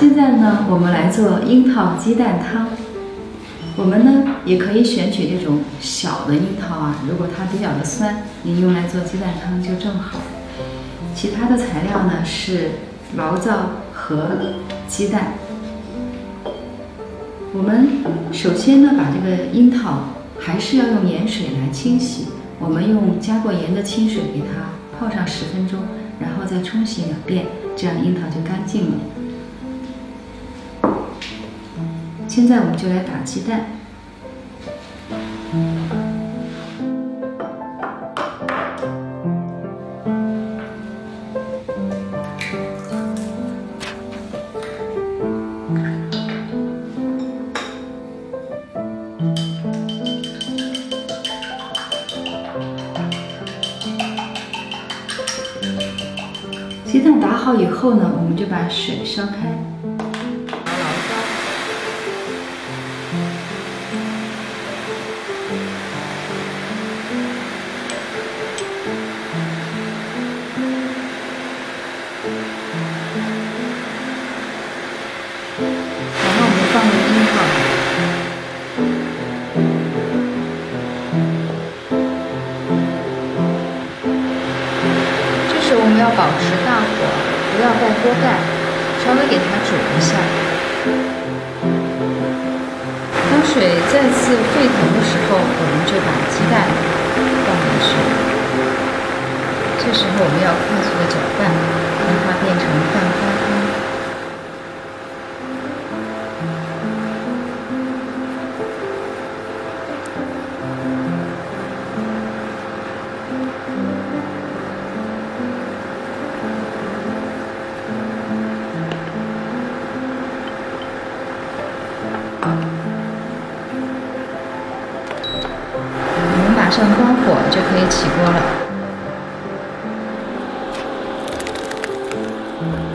现在呢，我们来做樱桃鸡蛋汤。我们呢也可以选取这种小的樱桃啊，如果它比较的酸，你用来做鸡蛋汤就正好。其他的材料呢是醪糟和鸡蛋。我们首先呢把这个樱桃还是要用盐水来清洗，我们用加过盐的清水给它泡上10分钟，然后再冲洗2遍，这样樱桃就干净了。现在我们就来打鸡蛋。鸡蛋打好以后呢，我们就把水烧开。然后我们放入樱桃，这时我们要保持大火，不要盖锅盖，稍微给它煮一下。当水再次沸腾的时候，我们就把鸡蛋放进去。这时候我们要快速的搅拌，让它变成蛋花汤。我们马上关火就可以起锅了。